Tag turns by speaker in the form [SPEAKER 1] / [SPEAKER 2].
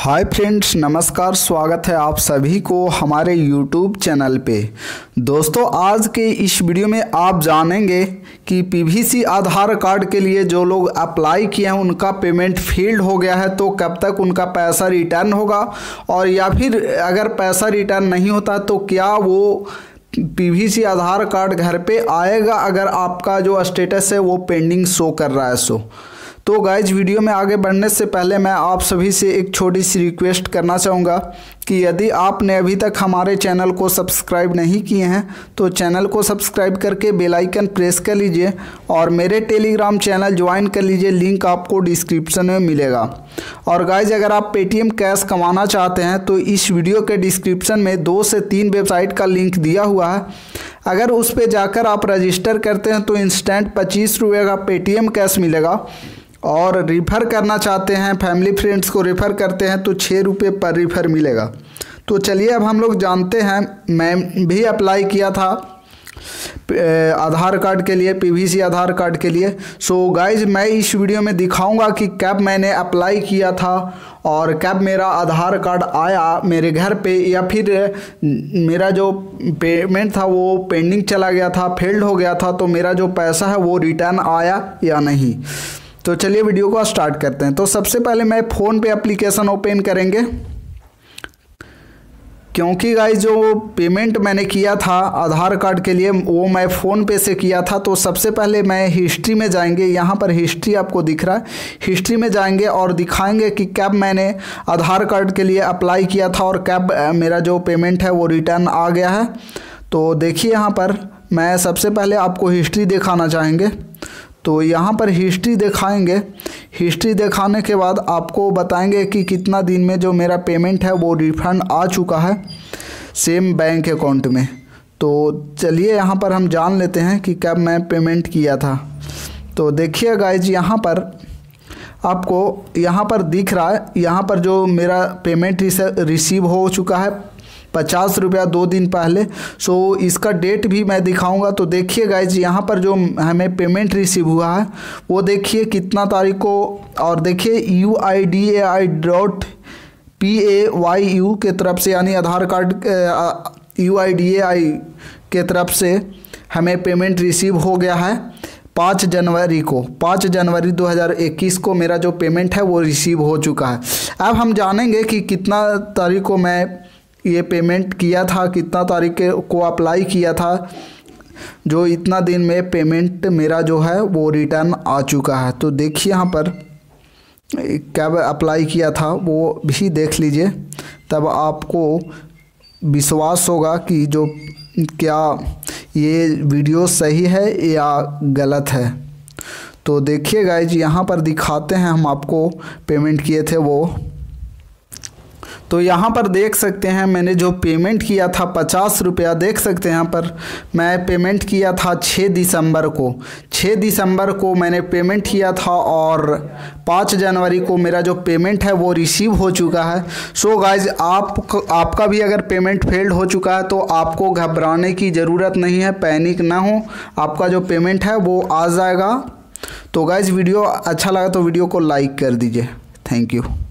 [SPEAKER 1] Hi friends, नमस्कार। स्वागत है आप सभी को हमारे यूट्यूब चैनल पे। दोस्तों, आज के इस वीडियो में आप जानेंगे कि पीवीसी आधार कार्ड के लिए जो लोग अप्लाई किए हैं उनका पेमेंट फेल्ड हो गया है तो कब तक उनका पैसा रिटर्न होगा, और या फिर अगर पैसा रिटर्न नहीं होता तो क्या वो पीवीसी आधार कार्ड घर पे आएगा अगर आपका जो स्टेटस है वो पेंडिंग शो कर रहा है। तो गाइज, वीडियो में आगे बढ़ने से पहले मैं आप सभी से एक छोटी सी रिक्वेस्ट करना चाहूँगा कि यदि आपने अभी तक हमारे चैनल को सब्सक्राइब नहीं किए हैं तो चैनल को सब्सक्राइब करके बेल आइकन प्रेस कर लीजिए और मेरे टेलीग्राम चैनल ज्वाइन कर लीजिए। लिंक आपको डिस्क्रिप्शन में मिलेगा। और गाइज, अगर आप पेटीएम कैश कमाना चाहते हैं तो इस वीडियो के डिस्क्रिप्शन में 2 से 3 वेबसाइट का लिंक दिया हुआ है। अगर उस पर जाकर आप रजिस्टर करते हैं तो इंस्टेंट 25 रुपये का पेटीएम कैश मिलेगा, और रिफ़र करना चाहते हैं, फैमिली फ्रेंड्स को रेफ़र करते हैं तो 6 रुपये पर रिफ़र मिलेगा। तो चलिए अब हम लोग जानते हैं। मैं भी अप्लाई किया था आधार कार्ड के लिए, पीवीसी आधार कार्ड के लिए। सो गाइज, मैं इस वीडियो में दिखाऊंगा कि कब मैंने अप्लाई किया था और कब मेरा आधार कार्ड आया मेरे घर पे, या फिर मेरा जो पेमेंट था वो पेंडिंग चला गया था, फेल्ड हो गया था, तो मेरा जो पैसा है वो रिटर्न आया या नहीं। तो चलिए वीडियो को स्टार्ट करते हैं। तो सबसे पहले मैं फ़ोन पे एप्लीकेशन ओपन करेंगे, क्योंकि गाइस जो पेमेंट मैंने किया था आधार कार्ड के लिए वो मैं फ़ोन पे से किया था। तो सबसे पहले मैं हिस्ट्री में जाएंगे। यहाँ पर हिस्ट्री आपको दिख रहा है, हिस्ट्री में जाएंगे और दिखाएंगे कि कब मैंने आधार कार्ड के लिए अप्लाई किया था और कब मेरा जो पेमेंट है वो रिटर्न आ गया है। तो देखिए, यहाँ पर मैं सबसे पहले आपको हिस्ट्री दिखाना चाहेंगे। तो यहाँ पर हिस्ट्री दिखाएंगे। हिस्ट्री दिखाने के बाद आपको बताएंगे कि कितना दिन में जो मेरा पेमेंट है वो रिफंड आ चुका है सेम बैंक अकाउंट में। तो चलिए यहाँ पर हम जान लेते हैं कि कब मैं पेमेंट किया था। तो देखिए गाइज, यहाँ पर आपको यहाँ पर दिख रहा है, यहाँ पर जो मेरा पेमेंट रिसीव हो चुका है 50 रुपया 2 दिन पहले। सो इसका डेट भी मैं दिखाऊंगा। तो देखिए गाइज, यहाँ पर जो हमें पेमेंट रिसीव हुआ है वो देखिए कितना तारीख को, और देखिए UIDAI.PAYU के तरफ से, यानी आधार कार्ड UIDAI के तरफ से हमें पेमेंट रिसीव हो गया है 5 जनवरी को। 5 जनवरी 2021 को मेरा जो पेमेंट है वो रिसीव हो चुका है। अब हम जानेंगे कि कितना तारीख को मैं ये पेमेंट किया था, कितना तारीख को अप्लाई किया था, जो इतना दिन में पेमेंट मेरा जो है वो रिटर्न आ चुका है। तो देखिए यहाँ पर कब अप्लाई किया था वो भी देख लीजिए, तब आपको विश्वास होगा कि जो क्या ये वीडियो सही है या गलत है। तो देखिए गाइज, यहाँ पर दिखाते हैं हम आपको पेमेंट किए थे वो। तो यहाँ पर देख सकते हैं मैंने जो पेमेंट किया था 50 रुपया, देख सकते हैं यहाँ पर मैं पेमेंट किया था 6 दिसंबर को। 6 दिसंबर को मैंने पेमेंट किया था और 5 जनवरी को मेरा जो पेमेंट है वो रिसीव हो चुका है। सो गाइज, आपका भी अगर पेमेंट फेल्ड हो चुका है तो आपको घबराने की ज़रूरत नहीं है, पैनिक ना हो, आपका जो पेमेंट है वो आ जाएगा। तो गाइज, वीडियो अच्छा लगा तो वीडियो को लाइक कर दीजिए। Thank you.